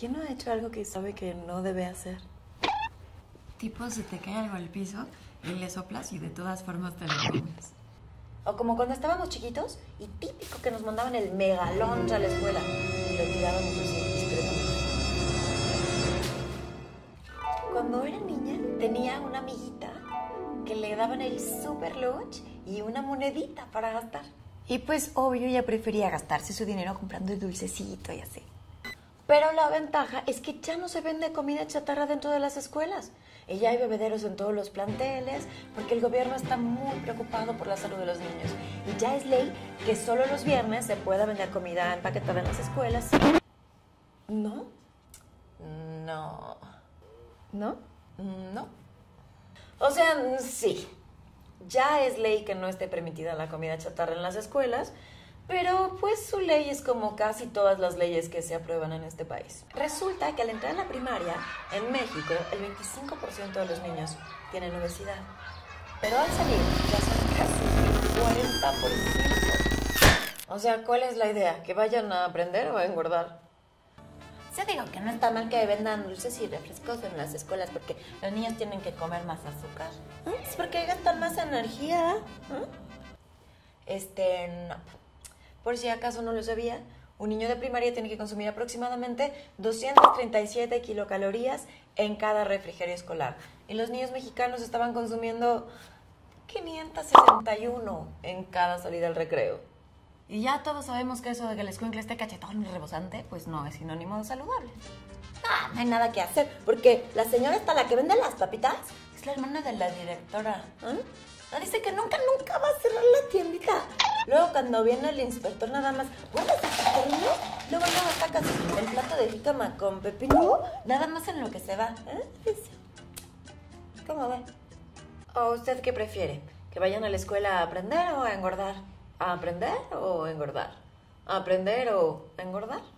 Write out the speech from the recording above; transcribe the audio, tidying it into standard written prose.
¿Quién no ha hecho algo que sabe que no debe hacer? Tipo, se te cae algo al piso y le soplas y de todas formas te lo comes. O como cuando estábamos chiquitos y típico que nos mandaban el megalón a la escuela y lo tirábamos así discretamente. Cuando era niña tenía una amiguita que le daban el super lunch y una monedita para gastar. Y pues obvio ella prefería gastarse su dinero comprando dulcecito y así. Pero la ventaja es que ya no se vende comida chatarra dentro de las escuelas. Y ya hay bebederos en todos los planteles porque el gobierno está muy preocupado por la salud de los niños. Y ya es ley que solo los viernes se pueda vender comida empaquetada en las escuelas. ¿No? No. ¿No? No. O sea, sí. Ya es ley que no esté permitida la comida chatarra en las escuelas, pero pues su ley es como casi todas las leyes que se aprueban en este país. Resulta que al entrar a la primaria, en México, el 25% de los niños tienen obesidad. Pero al salir ya son casi el 40%. O sea, ¿cuál es la idea? ¿Que vayan a aprender o a engordar? Yo digo que no está mal que vendan dulces y refrescos en las escuelas porque los niños tienen que comer más azúcar. Es porque gastan más energía. No. Por si acaso no lo sabía, un niño de primaria tiene que consumir aproximadamente 237 kilocalorías en cada refrigerio escolar. Y los niños mexicanos estaban consumiendo 561 en cada salida al recreo. Y ya todos sabemos que eso de que el escuincle esté cachetón y rebosante, pues no es sinónimo de saludable. No hay nada que hacer, porque la señora esta, la que vende las papitas, es la hermana de la directora. Dice que nunca va a cerrar la tiendita. Luego cuando viene el inspector nada más, ¿guardas el terreno? Luego sacas el plato de jícama con pepino, nada más en lo que se va. ¿Cómo ve? ¿O usted qué prefiere? ¿Que vayan a la escuela a aprender o a engordar? ¿A aprender o engordar? ¿A aprender o engordar?